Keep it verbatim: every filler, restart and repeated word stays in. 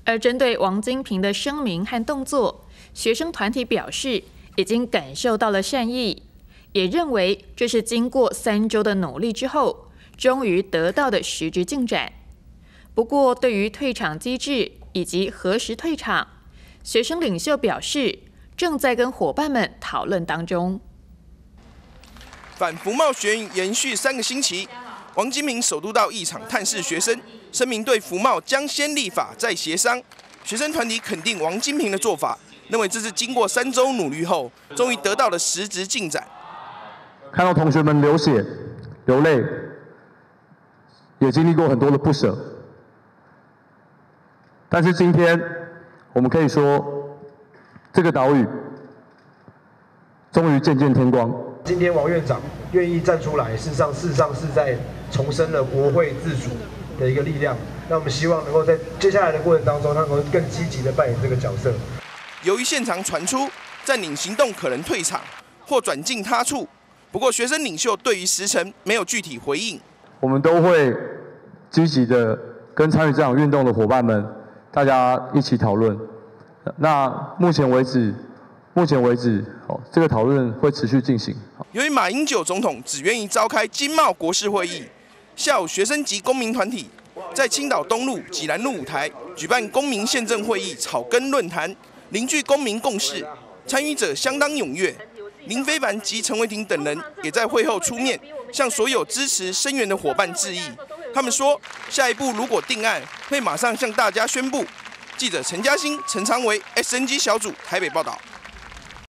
而针对王金平的声明和动作，学生团体表示已经感受到了善意，也认为这是经过三周的努力之后，终于得到的实质进展。不过，对于退场机制以及何时退场，学生领袖表示正在跟伙伴们讨论当中。 反服贸学运延续三个星期，王金平首度到议场探视学生，声明对服贸将先立法再协商。学生团体肯定王金平的做法，认为这是经过三周努力后，终于得到了实质进展。 看到同学们流血、流泪，也经历过很多的不舍，但是今天我们可以说，这个岛屿终于渐见天光。 今天王院长愿意站出来，事实上，事实上是在重申了国会自主的一个力量。那我们希望能够在接下来的过程当中，他能够更积极的扮演这个角色。 由于现场传出占领行动可能退场或转进他处，不过学生领袖对于时程没有具体回应。 我们都会积极的跟参与这场运动的伙伴们，大家一起讨论。那目前为止，目前为止，哦，这个讨论会持续进行。 由于马英九总统只愿意召开经贸国事会议，下午学生及公民团体在青岛东路、济南路舞台举办公民宪政会议草根论坛，凝聚公民共识，参与者相当踊跃。林非凡及陈为廷等人也在会后出面，向所有支持声援的伙伴致意。他们说，下一步如果定案，会马上向大家宣布。记者陈嘉欣、陈昌维 ，S N G 小组台北报道。